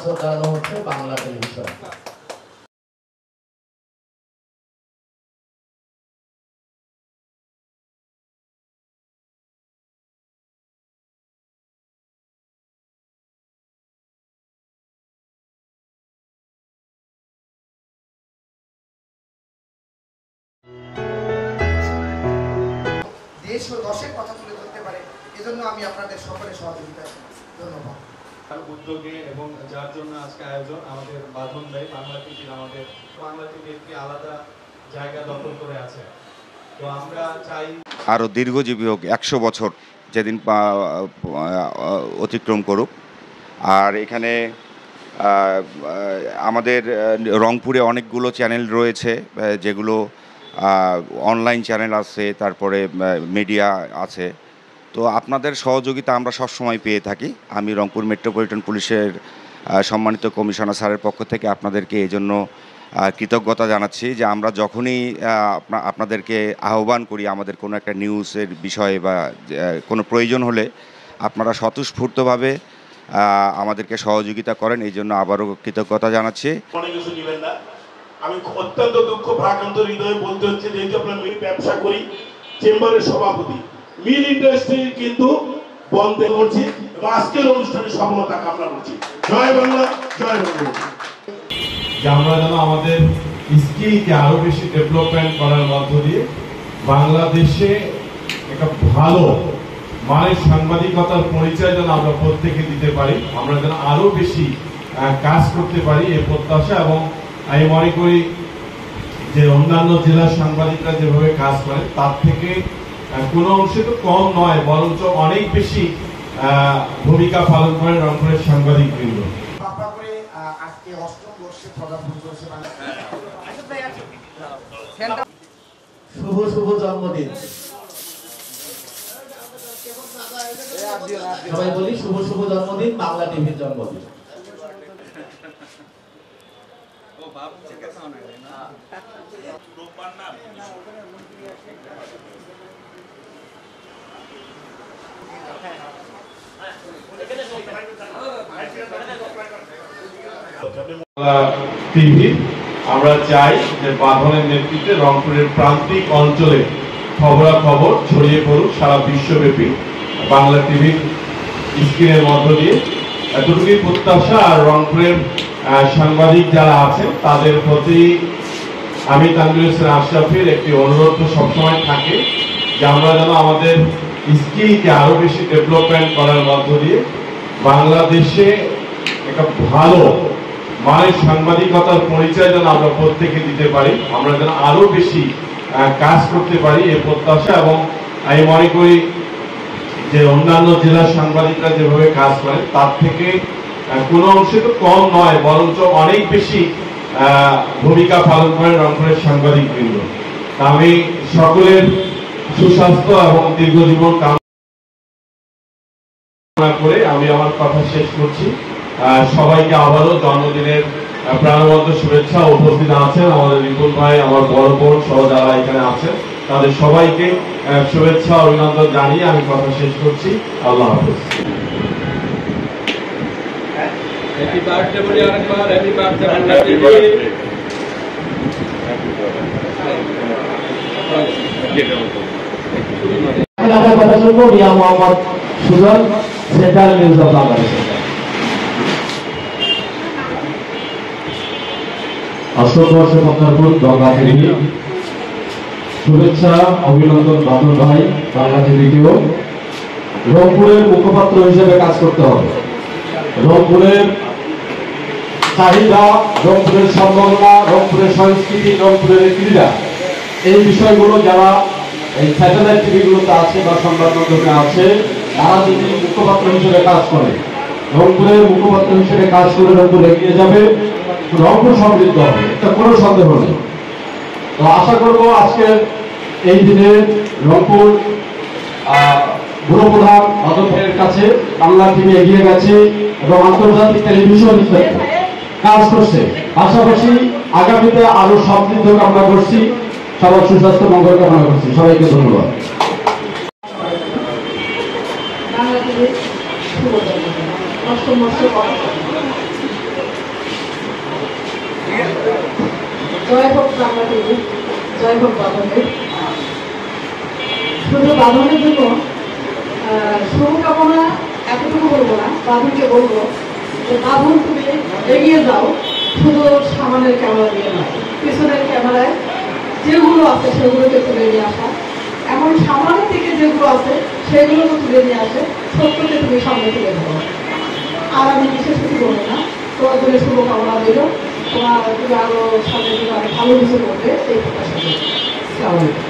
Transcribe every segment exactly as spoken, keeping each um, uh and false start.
Sponsor করানো হচ্ছে Bangla television. দেশ ও দশের কথা তুলে ধরতে পারে, এজন্য আমি আপনাদের সকলের সহযোগিতা চাই। ধন্যবাদ। উদ্যোগে এবং যার জন্য আজকে আয়োজন আমাদের বাঁধন ভাই বাংলা টিভির আমাদের বাংলা টিভি একটি আলাদা জায়গা দখল করে আছে। তো আমরা চাই আরও দীর্ঘজীবী হোক, একশো বছর যেদিন অতিক্রম করুক। আর এখানে আমাদের রংপুরে অনেকগুলো চ্যানেল রয়েছে, যেগুলো অনলাইন চ্যানেল আছে, তারপরে মিডিয়া আছে। তো আপনাদের সহযোগিতা আমরা সবসময় পেয়ে থাকি। আমি রংপুর মেট্রোপলিটন পুলিশের সম্মানিত কমিশনার স্যারের পক্ষ থেকে আপনাদেরকে এই জন্য কৃতজ্ঞতা জানাচ্ছি যে আমরা যখনই আপনাদেরকে আহ্বান করি আমাদের কোনো একটা নিউজের বিষয়ে বা কোনো প্রয়োজন হলে আপনারা স্বতঃস্ফূর্তভাবে আমাদেরকে সহযোগিতা করেন, এই জন্য আবারও কৃতজ্ঞতা জানাচ্ছি। আমি অত্যন্ত দুঃখ ভারাক্রান্ত হৃদয়ে বলতে হচ্ছে, যেহেতু আমরা মিল ব্যবসা করি, চেম্বারের সভাপতি মিল ইন্ডাস্ট্রি কিন্তু বন্ধ করছি এবং আজকের অনুষ্ঠানের সফলতা কামনা করছি। জয় বাংলা, জয় বাংলা। যে আমরা যেন আমাদের স্কিলকে আরো বেশি ডেভেলপমেন্ট করার মধ্য দিয়ে বাংলাদেশে একটা ভালো মানের সাংবাদিকতার পরিচয় যেন আমরা প্রত্যেকে দিতে পারি, আমরা যেন আরো বেশি কাজ করতে পারি এই প্রত্যাশা। এবং আমি মনে করি যে অন্যান্য জেলার সাংবাদিকরা যেভাবে কাজ করে তার থেকে কোনো অংশে তো কম নয়, বরঞ্চ অনেক বেশি ভূমিকা পালন করেন রংপুরের সাংবাদিকবৃন্দ। আজকে অষ্টম বর্ষে পদার্পণ করেছে। শুভ শুভ জন্মদিন সবাই বলি, শুভ শুভ জন্মদিন, বাংলা টিভির জন্মদিন। টিভি আমরা চাই যে বাঁধনের নেতৃত্বে রংপুরের প্রান্তিক অঞ্চলে খবরাখবর ছড়িয়ে পড়ুক সারা বিশ্বব্যাপী বাংলা টিভির স্ক্রিনের মধ্য দিয়ে। এতটুকুই প্রত্যাশা। আর রংপুরের সাংবাদিক যারা আছেন তাদের প্রতি আমি তানভীর হোসেন আশরাফের একটি অনুরোধ সবসময় থাকে যে আমরা যেন আমাদের স্কিলকে আরো বেশি ডেভেলপমেন্ট করার মধ্য দিয়ে বাংলাদেশে একটা ভালো মানের সাংবাদিকতার পরিচয় যেন আমরা প্রত্যেকে দিতে পারি, আমরা যেন আরো বেশি কাজ করতে পারি এই প্রত্যাশা। এবং আমি মনে করি যে অন্যান্য জেলার সাংবাদিকরা যেভাবে কাজ করে তার থেকে কোনো অংশে তো কম নয়, বরঞ্চ অনেক বেশি ভূমিকা পালন করেন রংপুরের সাংবাদিকবৃন্দ। আমি সকলের সুস্বাস্থ্য এবং দীর্ঘজীবন কামনা করে আমি আমার কথা শেষ করছি। সবাইকে আবারও জন্মদিনের প্রাণবন্ত শুভেচ্ছা। উপস্থিত আছেন আমাদের রিপুল ভাই, আমার বড় বোন সহ যারা এখানে আছেন, তাদের সবাইকে শুভেচ্ছা অভিনন্দন জানিয়ে আমি কথা শেষ করছি। আল্লাহ হাফেজ। হ্যাপি বার্থডে বলি আরেকবার, হ্যাপি বার্থডে বাংলা টিভি। আমার কথা শুনবো Mia Mohammad Sujan, central news of Bangladesh. অষ্টবর্ষ পত্রার্পণ বাংলা টিভি। শুভেচ্ছা অভিনন্দন বাদল ভাই, বাংলা টিভিকেও রংপুরের মুখপাত্র হিসেবে কাজ করতে হবে। রংপুরের চাহিদা, রংপুরের সম্ভাবনা, রংপুরের সংস্কৃতি, রংপুরের ক্রীড়া, এই বিষয়গুলো যারা এই স্যাটেলাইট টিভিগুলোতে আছে বা সংবাদ মাধ্যমে আছে তারা যদি মুখপাত্র হিসেবে কাজ করে, রংপুরের মুখপাত্র হিসেবে কাজ করে রংপুর এগিয়ে যাবে, রংপুর সমৃদ্ধ হবে, এটা কোনো সন্দেহ নেই। তো আশা করবো আজকের এই দিনে রংপুর পুরপ্রধান বাদল ভাইয়ের কাছে বাংলা টিভি এগিয়ে গেছে এবং আন্তর্জাতিক টেলিভিশন হিসেবে কাজ করছে। পাশাপাশি আগামীতে আরো সমৃদ্ধ কামনা করছি, সবার সুস্বাস্থ্য মঙ্গল কামনা করছি। সবাইকে ধন্যবাদ। বাংলা টিভির শুভ জন্মদিন, অষ্টম বর্ষ জয় হোক বাংলা টিভি, জয় হোক বাঁধনের। শুধু বাঁধনের জন্য শুভকামনা এতটুকু বলবো না, বাঁধনকে বলবো যে বাঁধন তুমি এগিয়ে যাও, শুধু সামনের ক্যামেরা দিয়ে নয়, পিছনের ক্যামেরায় যেগুলো আছে সেগুলোকে তুলে নিয়ে আসা, এমন সামনের দিকে যেগুলো আছে সেগুলোকে তুলে নিয়ে আসে, সত্যকে তুমি সামনে তুলে ধরো। আর আমি বিশেষ কিছু বলবো না, তোমার জন্য শুভকামনা দিল, তোমার তুমি আরো সামনে দিকে অনেক ভালো কিছু করবে এই প্রত্যাশা করি। আসসালামু আলাইকুম।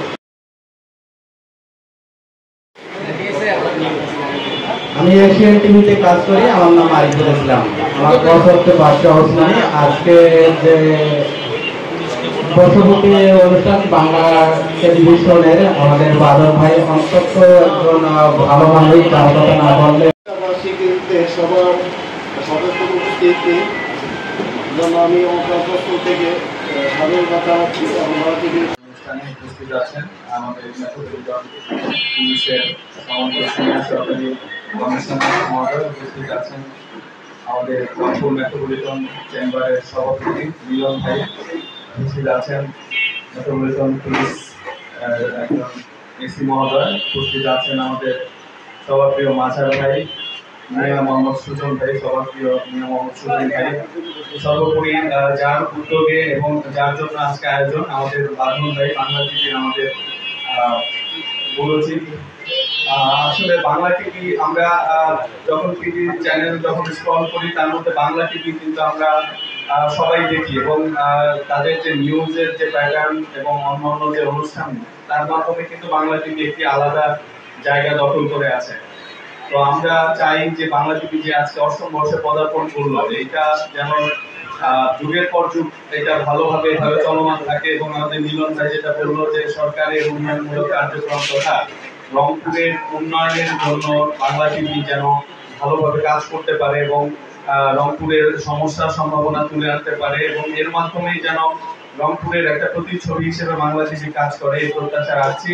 আমি এশিয়ান টিভিতে কাজ করি, আমার নাম আরিফুল ইসলাম। আমার বয়স হচ্ছে বাদশাহ ওসমানী। আজকে যে বর্ষপূর্তি অনুষ্ঠান বাংলা টেলিভিশনের, আমাদের বাদল ভাই অন্তত একজন ভালো মানুষ, তার কথা না বললে সবার সদস্য উপস্থিতি জন্য আমি অন্তর্গত থেকে সাধারণ কথা রাখছি। অনুষ্ঠানে উপস্থিত আছেন আমাদের মেট্রোপলিটন পুলিশের সমন্বয় সিনিয়র সরকারি কমিশনার মহোদয়, উপস্থিত আছেন আমাদের রংপুর মেট্রোপলিটন চেম্বারের সভাপতি মিলন ভাই, উপস্থিত আছেন মেট্রোপলিটন পুলিশ একজন এসি মহোদয়, উপস্থিত আছেন আমাদের সভাপ্রিয় মাঝার ভাই, মিয়া মোহাম্মদ সুজন ভাই, সভাপ্রিয় মিয়া মোহাম্মদ সুজন ভাই। সর্বোপরি যার উদ্যোগে এবং যার জন্য আজকে আয়োজন, আমাদের বাঁধন ভাই, বাংলা টিভির আমাদের বলেছি। আসলে বাংলা টিভি আমরা যখন টিভি চ্যানেল যখন স্ক্রল করি, তার মধ্যে বাংলা টিভি কিন্তু আমরা সবাই দেখি, এবং তাদের যে নিউজের যে প্যাটার্ন এবং অন্যান্য যে অনুষ্ঠান, তার মাধ্যমে কিন্তু বাংলা টিভি একটি আলাদা জায়গা দখল করে আছে। তো আমরা চাই যে বাংলা টিভি যে আজকে অষ্টম বর্ষে পদার্পণ করলো, এটা যেন যুগের পর যুগ এটা ভালোভাবে ভাবে চলমান থাকে। এবং আমাদের মিলন ভাই যেটা বললো যে সরকারের উন্নয়নমূলক কার্যক্রম তথা রংপুরের উন্নয়নের জন্য বাংলা টিভি যেন ভালোভাবে কাজ করতে পারে এবং রংপুরের সমস্যার সম্ভাবনা তুলে আনতে পারে, এবং এর মাধ্যমেই যেন রংপুরের একটা প্রতিচ্ছবি হিসেবে বাংলা টিভি কাজ করে, এই প্রত্যাশা রাখছি।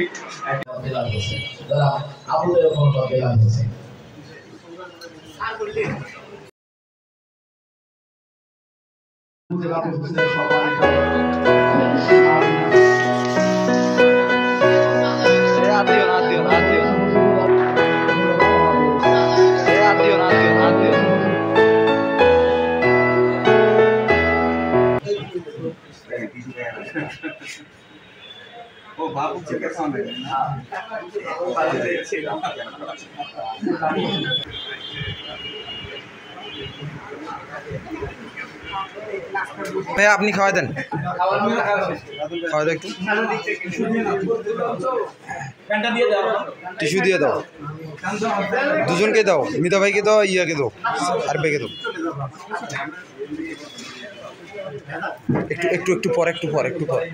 ও বাবু থেকে সামনে না ভাই আপনি খাওয়া দেন, খাওয়া দেন, একটু টিস্যু দিয়ে দাও, দুজনকে দাও, মিতা ভাইকে দাও, ইয়াকে দাও, আর ভাইকে দাও, একটু একটু একটু পর একটু পর একটু পর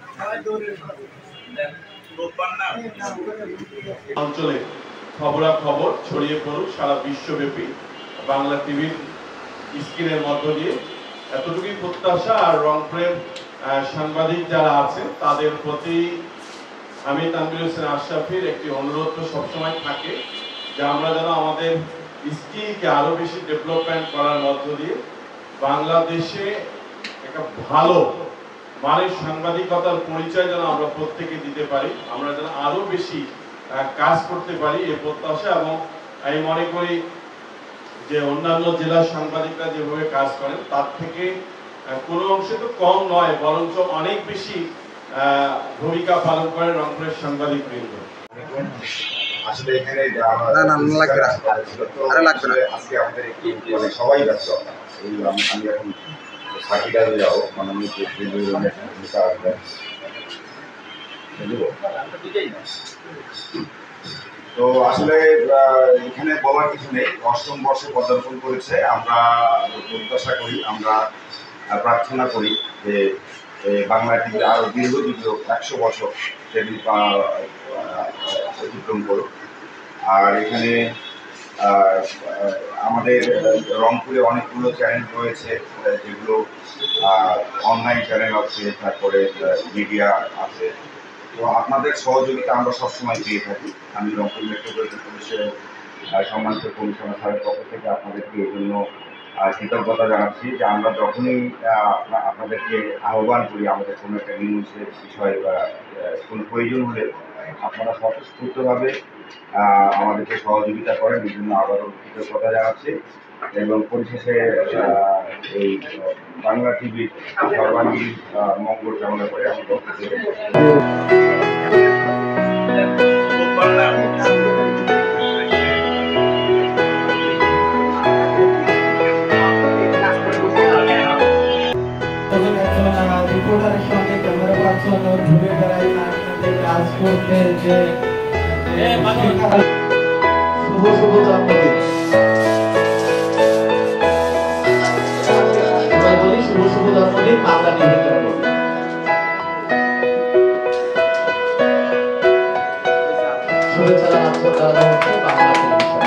অঞ্চলে খবরাখবর ছড়িয়ে পড়ুক সারা বিশ্বব্যাপী বাংলা টিভির স্ক্রিনের মধ্য দিয়ে, এতটুকুই প্রত্যাশা। আর রংপুরের সাংবাদিক যারা আছে তাদের প্রতি আমি তানভীর হোসেন আশরাফির একটি অনুরোধ তো সবসময় থাকে যে আমরা যেন আমাদের স্কিলকে আরো বেশি ডেভেলপমেন্ট করার মধ্য দিয়ে বাংলাদেশে একটা ভালো মানের সাংবাদিকতার পরিচয় যেন আমরা প্রত্যেকে দিতে পারি, আমরা যেন আরো বেশি কাজ করতে পারি এই প্রত্যাশা। এবং আমি মনে করি যে অন্যান্য জেলার সাংবাদিকরা যেভাবে কাজ করেন তার থেকে কোনো অংশে তো কম নয়, বরঞ্চ অনেক বেশি ভূমিকা পালন করে রংপুরের সাংবাদিক বৃন্দ। আসলে এখানে আজকে আমাদের একটু মানে সবাই ব্যস্ত, এই আমি এখন সাকিটাতে যাবো মাননীয় তো আসলে এখানে বলার কিছু নেই। অষ্টম বর্ষে পদার্পণ করেছে, আমরা প্রত্যাশা করি, আমরা প্রার্থনা করি যে বাংলা টিভি আরো দীর্ঘদীর্ঘ একশো বছর টেবিল অতিক্রম করুক। আর এখানে আমাদের রংপুরে অনেকগুলো চ্যানেল রয়েছে, যেগুলো অনলাইন চ্যানেল আছে, তারপরে মিডিয়া আছে। তো আপনাদের সহযোগিতা আমরা সবসময় পেয়ে থাকি। আমি রংপুর মেট্রোপলিটন পুলিশের সম্মানিত কমিশনার স্যারের পক্ষ থেকে আপনাদেরকে এই জন্য আহ, কৃতজ্ঞতা জানাচ্ছি যে আমরা যখনই আহ, আপনা- আপনাদেরকে আহ্বান করি আমাদের কোনো একটা নিউজের বিষয়ে বা আহ, কোনো প্রয়োজন হলে আপনারা স্বতঃস্ফূর্তভাবে আহ, আমাদেরকে সহযোগিতা করেন, এই জন্য আবারও কৃতজ্ঞতা জানাচ্ছি এবং পরিশেষে আহ, এই বাংলা টিভির সর্বাঙ্গীন আহ, মঙ্গল কামনা করে আমি বক্তব্য শেষ করছি। রিপোর্টারের সঙ্গে ক্যামেরা পার্সন ঘুরে বেড়ায় তার সাথে কাজ করতে যে শুভ শুভ জন্মদিন। সবাই বলি শুভ শুভ জন্মদিন বাংলা টিভির জন্মদিন। শুভেচ্ছা জানাচ্ছি বাংলা টেলিভিশন।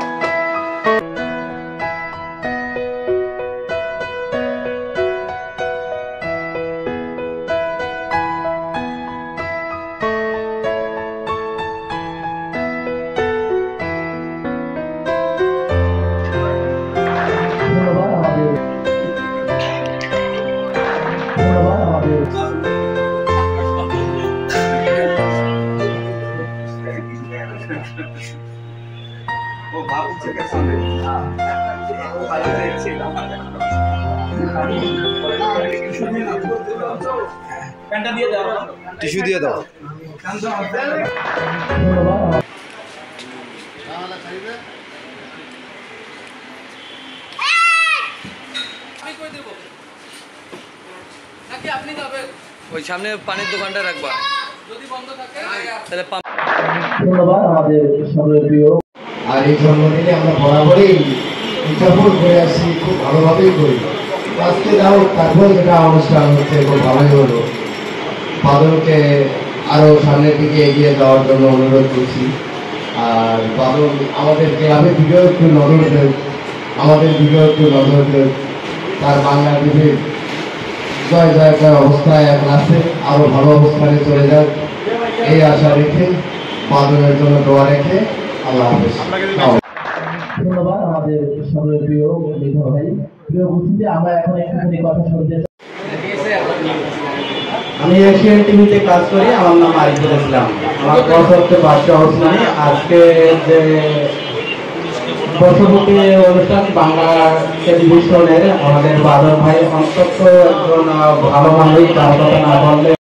वो बाबू जी के सामने টিস্যু দিয়ে দাও। ওই সামনে পানির দোকানটা রাখবা, যদি বন্ধ থাকে তাহলে ধন্যবাদ আমাদের সবার প্রিয়। আর এই জন্মদিনে আমরা বরাবরই উদযাপন করে আসছি, খুব ভালোভাবেই করি। আজকে যাও তারপর যেটা অনুষ্ঠান হচ্ছে খুব ভালোই হলো। বাদলকে আরো সামনের দিকে এগিয়ে যাওয়ার জন্য অনুরোধ করছি। আর বাদল আমাদের ক্লাবের দিকেও একটু নজর দেন, আমাদের দিকেও একটু নজর দেন। তার বাংলা টিভির জয় জয়কার অবস্থায় এখন আছে, আরো ভালো অবস্থানে চলে যাক এই আশা রেখে, বাদলের জন্য দোয়া রেখে আল্লাহ হাফেজ। ধন্যবাদ আমাদের সবার প্রিয় মেধা ভাই। প্রিয় উপস্থিতি, আমরা এখন একটুখানি কথা শুনতে চাই। আমি এশিয়ান টিভিতে কাজ করি, আমার নাম আরিফুল ইসলাম। আমার বয়স হচ্ছে পাঁচশো অবস্থানে। আজকে যে বর্ষপূর্তি অনুষ্ঠান বাংলা টেলিভিশনের আমাদের বাদল ভাই অন্তত একজন ভালো মানুষ, তার কথা না বললে